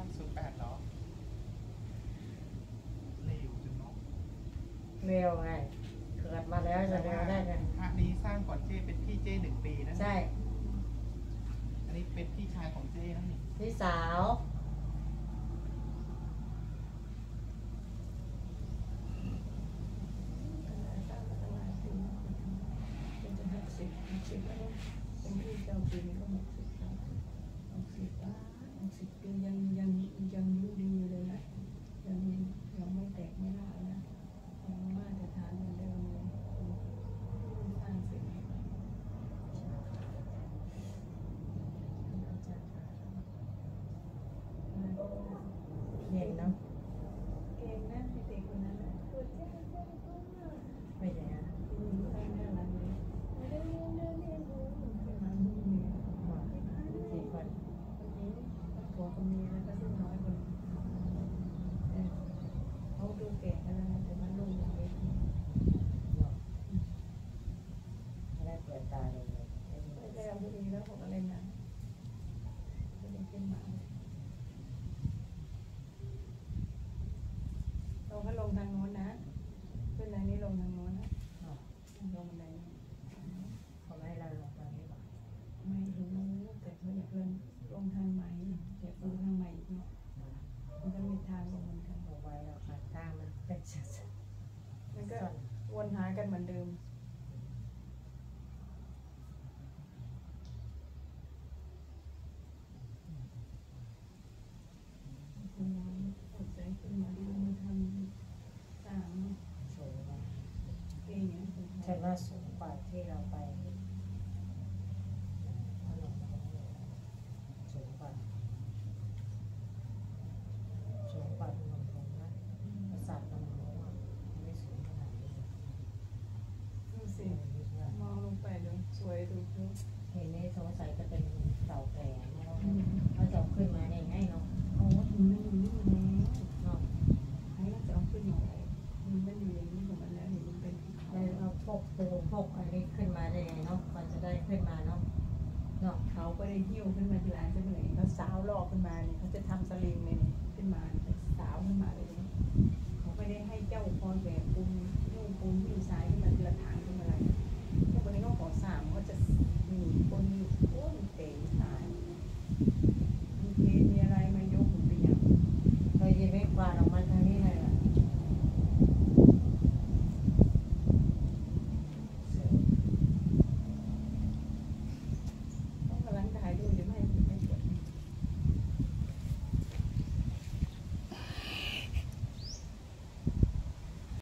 08เหรอเร็วจังเนาะเร็วไงเกิดมาแล้วจะเร็วได้ไงพระนี้สร้างก่อนเจ้เป็นพี่เจ้1 ปีนะใช่อันนี้เป็นพี่ชายของเจ้นั่นนี่พี่สาวเป็นที่เจ้าปีนี้ก็60 ปียังรู้ดีอยู่เลยนะยังไม่แตกไม่ร้าวนะยังมาตรฐานเหมือนเดิมเลยสร้างเสร็จเย็นเนาะเก่งนะเด็กคนนั้นนะตัวเจ้าไม่ใช่ฮะตั้งหน้าร้านเลยเดินดูขึ้นมาดูเนี่ย 4 คนผัวคนนี้แล้วก็ลูกน้อยคนเขาดูแก่กันแล้วนะแต่ว่าลูกยังเล็กไม่ได้เปิดตาเลยไม่ได้เอาพอดีแล้วผมอะไรนะจะเป็นขึ้นมาเราก็ลงทางโน้นนะขึ้นทางนี้ลงทางโน้นนะลงบันไดเขาไม่ให้เราลงตรงนี้หรอไม่รู้แต่เขาอยากเดินลงทางใหม่อยากลงทางใหม่อีกเนาะมันก็มีทางลงเหมือนกันเอาไว้แล้วค่ะทางมันเป็นสัดมันก็วนหากันเหมือนเดิมคุณน้อยอดใจขึ้นมาดูมาทำสามสูงมากเองเนี่ยฉันว่าสูงกว่าที่เราไปสูงกว่าตรงนั้นนะปราสาทตรงนู้นไม่สูงขนาดนี้ดูสิมองลงไปดูสวยดูดูทีนี้สงสัยจะเป็นเสาแก่เขาจะขึ้นมาได้ไงเนาะโอ้ถึงมันอยู่นี่แล้วเนาะใครก็จะเอาขึ้นมาอะไรมันอยู่อย่างนี้ของมันแล้วเห็นมันเป็นแล้วเราพกปูพกอะไรขึ้นมาได้ไงเนาะมันจะได้ขึ้นมาเนาะเขาก็ได้หิ้วขึ้นมาทีหลังจะเหนื่อยเขาสาวลอกขึ้นมาเนี่ยเขาจะทำสลิงเนี่ยขึ้นมาสาวขึ้นมาเลยเขาไม่ได้ให้เจ้าพรแหวนปูนุ่งปูหิ้วสายขึ้นมาทีละถัง